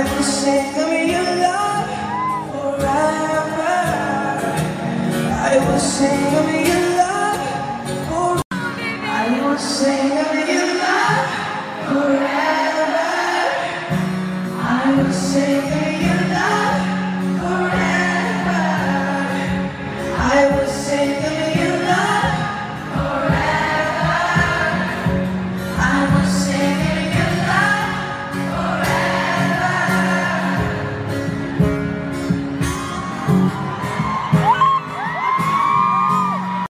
will sing of your love forever. I will sing of your love forever. I will sing of your love forever. I will sing of your love.